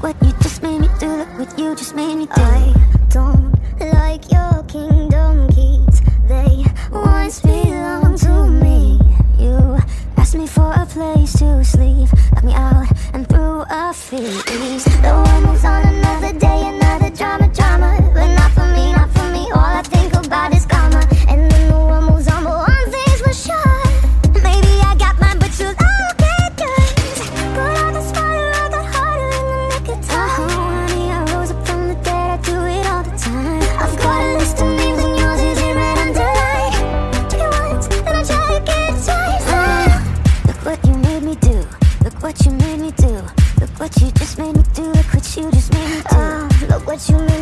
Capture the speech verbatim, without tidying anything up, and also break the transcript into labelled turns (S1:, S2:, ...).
S1: what you just made me do. Look what you just made me do.
S2: I don't like your kingdom keys. They once belonged to me.
S1: You asked me for a place to sleep, locked me out and threw a feast.
S2: The one moves on another day, another drama, drama. But not for me, not for me. All I think about is karma. And then the one moves on, but one thing's for sure. Maybe I got mine, but you'll all get yours. But I got smarter, I got harder in the nick of time.
S1: Oh, honey, I rose up from the dead, I do it all the time.
S2: I've got a list of names and yours is in red underline. Check it once, then I try again twice.
S1: uh, Look what you made me do. Look what you made me do. Look what you just made me do. Look what you just made me do.
S2: uh, Look what you made